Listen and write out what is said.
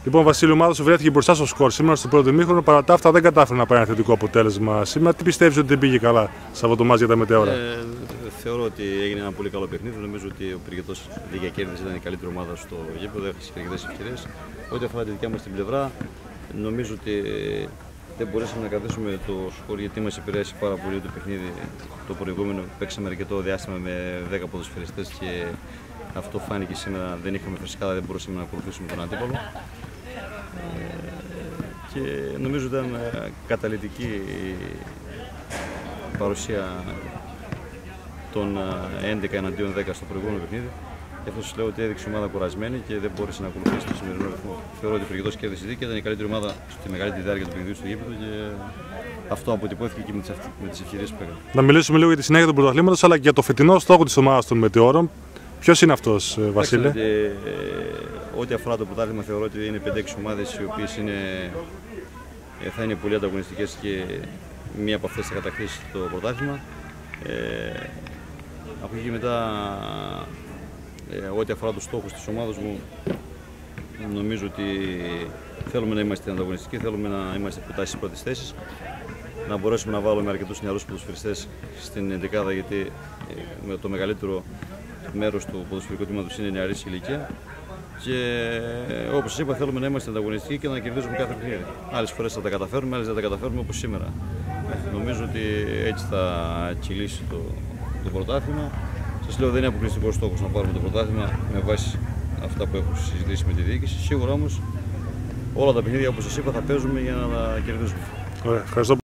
Λοιπόν, Βασίλη, η ομάδα σου βρέθηκε μπροστά στο σκορ σήμερα στο πρώτο ημίχρονο. Παρά τα αυτά, δεν κατάφερε να πάρει ένα θετικό αποτέλεσμα σήμερα. Τι πιστεύεις ότι δεν πήγε καλά σε αυτό το μάτς για τα μετέωρα? Θεωρώ ότι έγινε ένα πολύ καλό παιχνίδι. Νομίζω ότι ο Πυρκετός δίκαια κέρδισε, ήταν η καλύτερη ομάδα στο γήπεδο, έχασε αρκετές ευκαιρίες. Ό,τι αφορά τη δικιά μας την πλευρά, νομίζω ότι δεν μπορέσαμε να κρατήσουμε το σκορ γιατί μας επηρέασε πάρα πολύ το παιχνίδι. Το προηγούμενο παίξαμε αρκετό διάστημα με 10 ποδοσφαιριστές και αυτό φάνηκε σήμερα. Δεν είχαμε φρεσκάδα, δεν μπορούσαμε να ακολουθήσουμε τον αντίπαλο. Και νομίζω ήταν καταλυτική η παρουσία των 11 εναντίον 10 στο προηγούμενο παιχνίδι. Γι' αυτό σας λέω ότι έδειξε η ομάδα κουρασμένη και δεν μπόρεσε να ακολουθήσει το σημερινό ρυθμό. Θεωρώ ότι ο Πυρκετός κέρδισε δίκαια, ήταν η καλύτερη ομάδα στη μεγαλύτερη διάρκεια του παιχνιδιού στο γήπεδο και αυτό αποτυπώθηκε και με τις ευκαιρίες που έκανε. Να μιλήσουμε λίγο για τη συνέχεια του πρωταθλήματος αλλά και για το φετινό στόχο της ομάδας των Μετεώρων. Ποιος είναι αυτός, Βασίλη? Ό,τι αφορά το πρωτάθλημα, θεωρώ ότι είναι 5-6 ομάδες οι οποίες θα είναι πολύ ανταγωνιστικές και μία από αυτές θα κατακτήσει το πρωτάθλημα. Από εκεί και μετά, ό,τι αφορά τους στόχους της ομάδας μου, νομίζω ότι θέλουμε να είμαστε ανταγωνιστικοί, θέλουμε να είμαστε κοντά στις πρώτες θέσεις, να μπορέσουμε να βάλουμε αρκετούς νεαρούς ποδοσφαιριστές στην εντεκάδα, γιατί το μεγαλύτερο μέρος του ποδοσφαιρικού τμήματος είναι νεαρής ηλικία. Και όπως σας είπα, θέλουμε να είμαστε ανταγωνιστικοί και να κερδίζουμε κάθε παιχνίδι. Άλλες φορές θα τα καταφέρουμε, άλλες δεν τα καταφέρουμε όπως σήμερα. Νομίζω ότι έτσι θα κυλήσει το πρωτάθλημα. Σας λέω, δεν είναι αποκλειστικός στόχος να πάρουμε το πρωτάθλημα με βάση αυτά που έχω συζητήσει με τη διοίκηση. Σίγουρα όμως όλα τα παιχνίδια, όπως σας είπα, θα παίζουμε για να τα κερδίζουμε. Ωραία, ευχαριστώ.